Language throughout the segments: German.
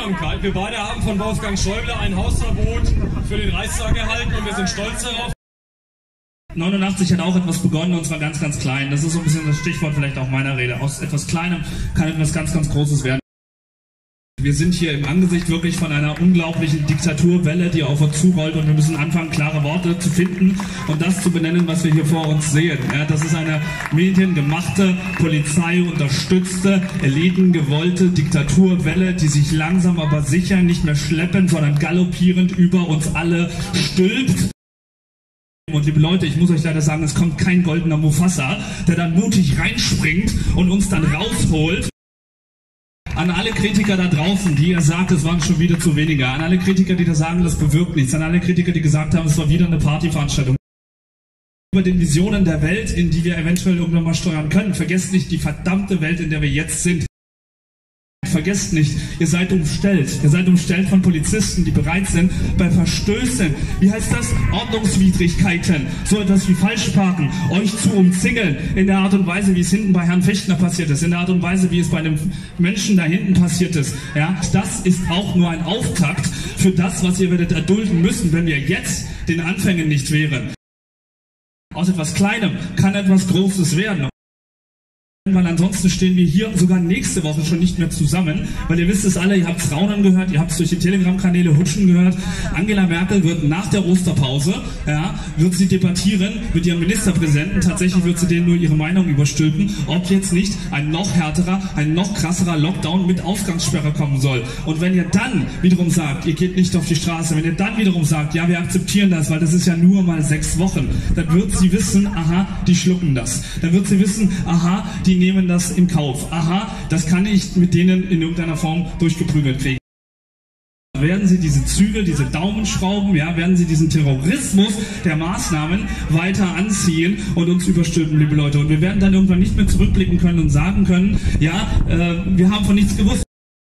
Aufmerksamkeit. Wir beide haben von Wolfgang Schäuble ein Hausverbot für den Reichstag erhalten und wir sind stolz darauf. 89 hat auch etwas begonnen und zwar ganz, ganz klein. Das ist so ein bisschen das Stichwort vielleicht auch meiner Rede. Aus etwas Kleinem kann etwas ganz, ganz Großes werden. Wir sind hier im Angesicht wirklich von einer unglaublichen Diktaturwelle, die auf uns zurollt und wir müssen anfangen, klare Worte zu finden und das zu benennen, was wir hier vor uns sehen. Ja, das ist eine mediengemachte, polizeiunterstützte, elitengewollte Diktaturwelle, die sich langsam aber sicher nicht mehr schleppend, sondern galoppierend über uns alle stülpt. Und liebe Leute, ich muss euch leider sagen, es kommt kein goldener Mufasa, der dann mutig reinspringt und uns dann rausholt. An alle Kritiker da draußen, die ihr sagt, es waren schon wieder zu wenige. An alle Kritiker, die da sagen, das bewirkt nichts. An alle Kritiker, die gesagt haben, es war wieder eine Partyveranstaltung. Über den Visionen der Welt, in die wir eventuell irgendwann mal steuern können. Vergesst nicht die verdammte Welt, in der wir jetzt sind. Vergesst nicht, ihr seid umstellt. Ihr seid umstellt von Polizisten, die bereit sind, bei Verstößen, wie heißt das? Ordnungswidrigkeiten, so etwas wie Falschparken, euch zu umzingeln, in der Art und Weise, wie es hinten bei Herrn Fechtner passiert ist, in der Art und Weise, wie es bei einem Menschen da hinten passiert ist. Ja, das ist auch nur ein Auftakt für das, was ihr werdet erdulden müssen, wenn wir jetzt den Anfängen nicht wären. Aus etwas Kleinem kann etwas Großes werden. Weil ansonsten stehen wir hier sogar nächste Woche schon nicht mehr zusammen, weil ihr wisst es alle, ihr habt es raunen gehört, ihr habt es durch die Telegram-Kanäle hutschen gehört. Angela Merkel wird nach der Osterpause, wird sie debattieren mit ihrem Ministerpräsidenten, tatsächlich wird sie denen nur ihre Meinung überstülpen, ob jetzt nicht ein noch härterer, ein noch krasserer Lockdown mit Ausgangssperre kommen soll. Und wenn ihr dann wiederum sagt, ihr geht nicht auf die Straße, wenn ihr dann wiederum sagt, ja, wir akzeptieren das, weil das ist ja nur mal 6 Wochen, dann wird sie wissen, aha, die schlucken das. Dann wird sie wissen, aha, die nehmen das in Kauf. Aha, das kann ich mit denen in irgendeiner Form durchgeprügelt kriegen. Werden Sie diese Zügel, diese Daumenschrauben, ja, werden Sie diesen Terrorismus der Maßnahmen weiter anziehen und uns überstülpen, liebe Leute. Und wir werden dann irgendwann nicht mehr zurückblicken können und sagen können, ja, wir haben von nichts gewusst.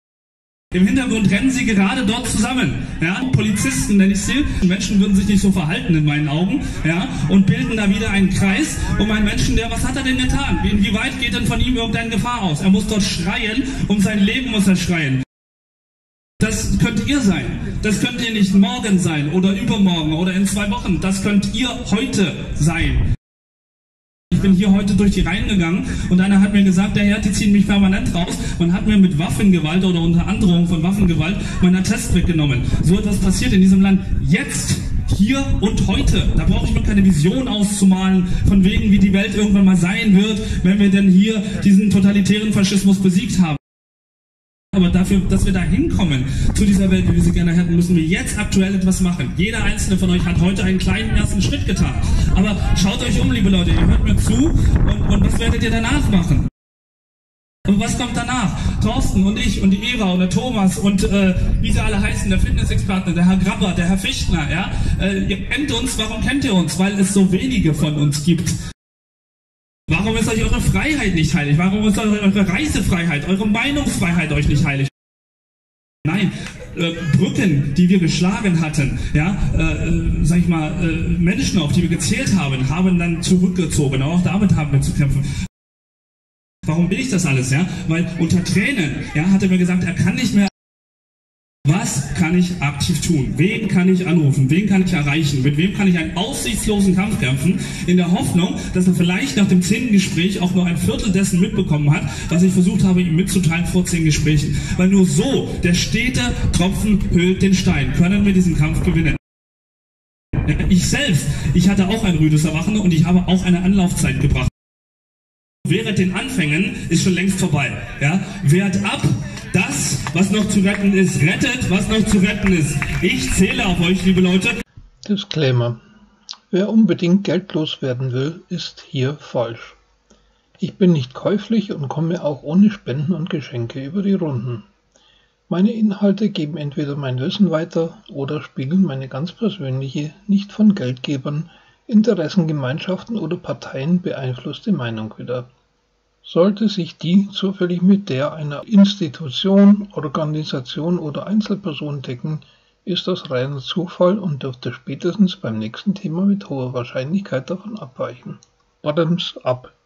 Im Hintergrund rennen sie gerade dort zusammen. Ja? Polizisten, nenne ich sie. Menschen würden sich nicht so verhalten in meinen Augen. Ja? Und bilden da wieder einen Kreis um einen Menschen, der, was hat er denn getan? Inwieweit geht denn von ihm irgendeine Gefahr aus? Er muss dort schreien, um sein Leben muss er schreien. Das könnt ihr sein. Das könnt ihr nicht morgen sein oder übermorgen oder in 2 Wochen. Das könnt ihr heute sein. Ich bin hier heute durch die Reihen gegangen und einer hat mir gesagt, der Herr, die ziehen mich permanent raus. Man hat mir mit Waffengewalt oder unter Androhung von Waffengewalt meinen Attest weggenommen. So etwas passiert in diesem Land jetzt, hier und heute. Da brauche ich mir keine Vision auszumalen, von wegen, wie die Welt irgendwann mal sein wird, wenn wir denn hier diesen totalitären Faschismus besiegt haben. Aber dafür, dass wir da hinkommen, zu dieser Welt, wie wir sie gerne hätten, müssen wir jetzt aktuell etwas machen. Jeder einzelne von euch hat heute einen kleinen ersten Schritt getan. Aber schaut euch um, liebe Leute, ihr hört mir zu und was werdet ihr danach machen? Und was kommt danach? Thorsten und ich und die Eva und der Thomas und wie sie alle heißen, der Fitnessexperte, der Herr Grabber, der Herr Fechtner, ja? Ihr kennt uns, warum kennt ihr uns? Weil es so wenige von uns gibt. Warum ist euch eure Freiheit nicht heilig? Warum ist eure Reisefreiheit, eure Meinungsfreiheit euch nicht heilig? Nein, Brücken, die wir geschlagen hatten, ja, sag ich mal, Menschen, auf die wir gezählt haben, haben dann zurückgezogen. Auch damit haben wir zu kämpfen. Warum will ich das alles? Ja? Weil unter Tränen, ja, hat er mir gesagt, er kann nicht mehr. Was kann ich aktiv tun? Wen kann ich anrufen? Wen kann ich erreichen? Mit wem kann ich einen aussichtslosen Kampf kämpfen? In der Hoffnung, dass er vielleicht nach dem 10. Gespräch auch nur ein Viertel dessen mitbekommen hat, was ich versucht habe, ihm mitzuteilen vor 10 Gesprächen. Weil nur so, der stete Tropfen höhlt den Stein, können wir diesen Kampf gewinnen. Ich selbst, ich hatte auch ein rüdes Erwachen und ich habe auch eine Anlaufzeit gebracht. Während den Anfängen ist schon längst vorbei. Ja? Wehrt ab! Das, was noch zu retten ist, rettet, was noch zu retten ist. Ich zähle auf euch, liebe Leute. Disclaimer. Wer unbedingt geldlos werden will, ist hier falsch. Ich bin nicht käuflich und komme auch ohne Spenden und Geschenke über die Runden. Meine Inhalte geben entweder mein Wissen weiter oder spiegeln meine ganz persönliche, nicht von Geldgebern, Interessengemeinschaften oder Parteien beeinflusste Meinung wider. Sollte sich die zufällig mit der einer Institution, Organisation oder Einzelperson decken, ist das reiner Zufall und dürfte spätestens beim nächsten Thema mit hoher Wahrscheinlichkeit davon abweichen. Bottoms up.